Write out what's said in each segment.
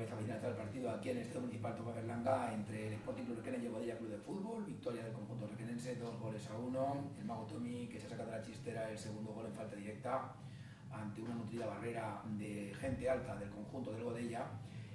esta finalizar el partido aquí en el Estadio Municipal Tomás Berlanga entre el Sporting Club Requena y el Godella Club de Fútbol. Victoria del conjunto requenense, 2-1. El mago Tomi, que se saca de la chistera el segundo gol en falta directa ante una nutrida barrera de gente alta del conjunto del Godella.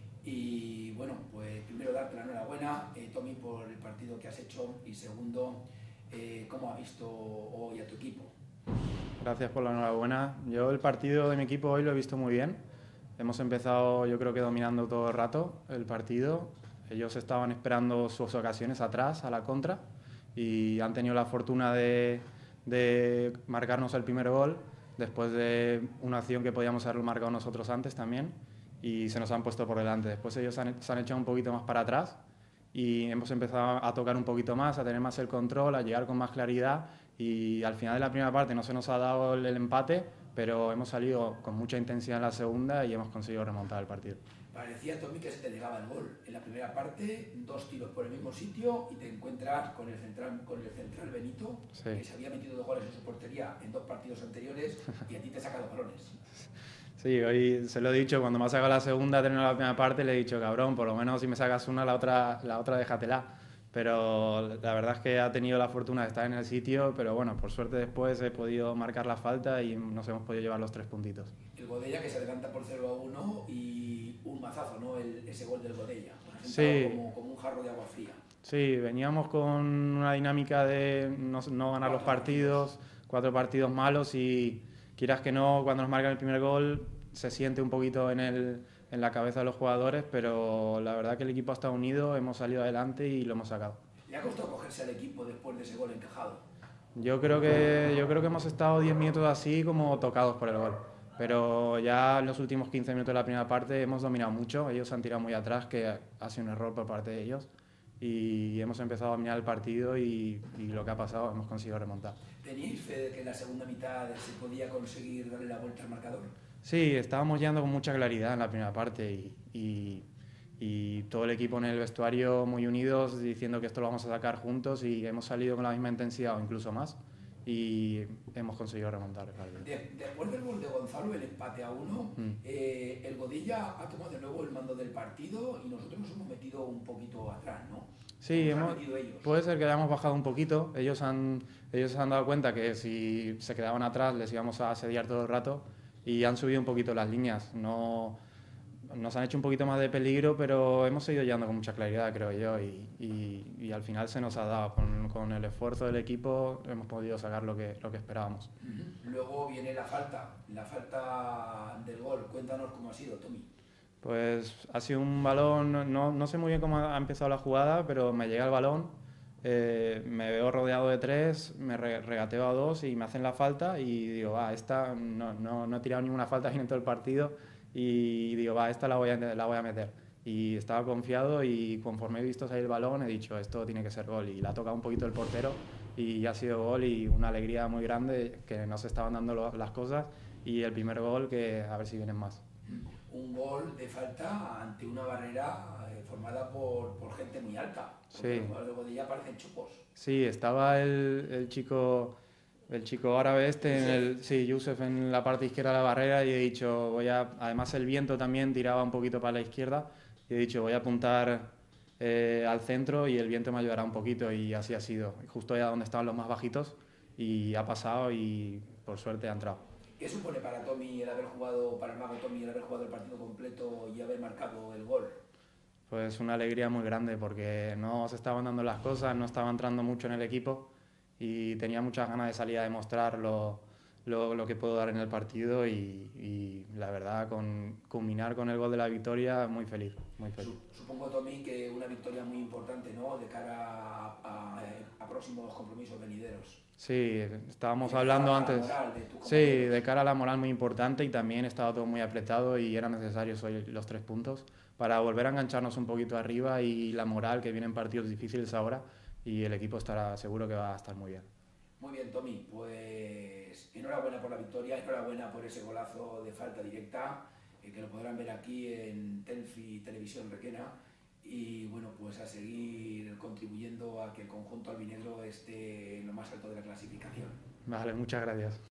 Y bueno, pues primero darte la enhorabuena, Tomi, por el partido que has hecho, y segundo, ¿cómo has visto hoy a tu equipo? Gracias por la enhorabuena. Yo el partido de mi equipo hoy lo he visto muy bien. Hemos empezado, yo creo que dominando todo el rato el partido. Ellos estaban esperando sus ocasiones atrás, a la contra, y han tenido la fortuna de marcarnos el primer gol después de una acción que podíamos haber marcado nosotros antes también, y se nos han puesto por delante. Después ellos se han echado un poquito más para atrás y hemos empezado a tocar un poquito más, a tener más el control, a llegar con más claridad, y al final de la primera parte no se nos ha dado el empate, pero hemos salido con mucha intensidad en la segunda y hemos conseguido remontar el partido. Parecía, Tomi, que se te negaba el gol. En la primera parte, 2 tiros por el mismo sitio y te encuentras con el central Benito, sí, que se había metido 2 goles en su portería en 2 partidos anteriores y a ti te saca 2 balones. Sí, hoy se lo he dicho, cuando me ha sacado la segunda, terminó la primera parte, le he dicho, cabrón, por lo menos si me sacas una, la otra déjatela. Pero la verdad es que ha tenido la fortuna de estar en el sitio, pero bueno, por suerte después he podido marcar la falta y nos hemos podido llevar los 3 puntitos. El Godella, que se adelanta por 0-1 y un mazazo, ¿no? Ese gol del Godella, sí, como un jarro de agua fría. Sí, veníamos con una dinámica de no ganar los partidos, 4 partidos malos, y quieras que no, cuando nos marcan el primer gol se siente un poquito en la cabeza de los jugadores, pero la verdad que el equipo ha estado unido, hemos salido adelante y lo hemos sacado. ¿Le ha costado cogerse al equipo después de ese gol encajado? Yo creo que hemos estado 10 minutos así como tocados por el gol, pero ya en los últimos 15 minutos de la primera parte hemos dominado mucho, ellos se han tirado muy atrás, que ha sido un error por parte de ellos, y hemos empezado a dominar el partido y lo que ha pasado hemos conseguido remontar. ¿Teníais fe de que en la segunda mitad se podía conseguir darle la vuelta al marcador? Sí, estábamos llegando con mucha claridad en la primera parte y todo el equipo en el vestuario muy unidos, diciendo que esto lo vamos a sacar juntos, y hemos salido con la misma intensidad o incluso más y hemos conseguido remontar el partido. Después del gol de Gonzalo, el empate a 1, el Godella ha tomado de nuevo el mando del partido y nosotros nos hemos metido un poquito atrás, ¿no? Sí, puede ser que hayamos bajado un poquito. Ellos se han dado cuenta que si se quedaban atrás les íbamos a asediar todo el rato y han subido un poquito las líneas. Nos han hecho un poquito más de peligro, pero hemos seguido llegando con mucha claridad, creo yo, y al final se nos ha dado. Con el esfuerzo del equipo hemos podido sacar lo que esperábamos. Luego viene la falta del gol. Cuéntanos cómo ha sido, Tomi. Pues ha sido un balón, no sé muy bien cómo ha empezado la jugada, pero me llega el balón, me veo rodeado de 3, me regateo a 2 y me hacen la falta y digo, esta no he tirado ninguna falta en todo el partido, y digo, esta la voy a meter. Y estaba confiado y conforme he visto salir el balón he dicho, esto tiene que ser gol, y la ha tocado un poquito el portero y ha sido gol, y una alegría muy grande que nos estaban dando las cosas, y el primer gol que a ver si vienen más. Un gol de falta ante una barrera formada por gente muy alta. Sí. Los jugadores de Godella parecen chupos. Sí, estaba el chico árabe Youssef, en la parte izquierda de la barrera, y he dicho, además el viento también tiraba un poquito para la izquierda, y he dicho, voy a apuntar al centro y el viento me ayudará un poquito, y así ha sido. Justo allá donde estaban los más bajitos, y ha pasado y por suerte ha entrado. ¿Qué supone para Tomi el haber jugado, para el mago Tomi, el haber jugado el partido completo y haber marcado el gol? Pues una alegría muy grande, porque no se estaban dando las cosas, no estaba entrando mucho en el equipo y tenía muchas ganas de salir a demostrar lo que puedo dar en el partido, y la verdad, culminar con el gol de la victoria, muy feliz, muy feliz. Supongo, Tomi, que una victoria muy importante, ¿no?, de cara a próximos compromisos venideros. Sí, estábamos hablando antes. Sí, de cara a la moral muy importante, y también estaba todo muy apretado y eran necesarios hoy los 3 puntos para volver a engancharnos un poquito arriba, y la moral, que vienen partidos difíciles ahora y el equipo estará seguro que va a estar muy bien. Muy bien, Tomi, pues enhorabuena por la victoria, enhorabuena por ese golazo de falta directa, que lo podrán ver aquí en Tenfi Televisión Requena, y bueno, pues a seguir contribuyendo a que el conjunto albinegro esté en lo más alto de la clasificación. Vale, muchas gracias.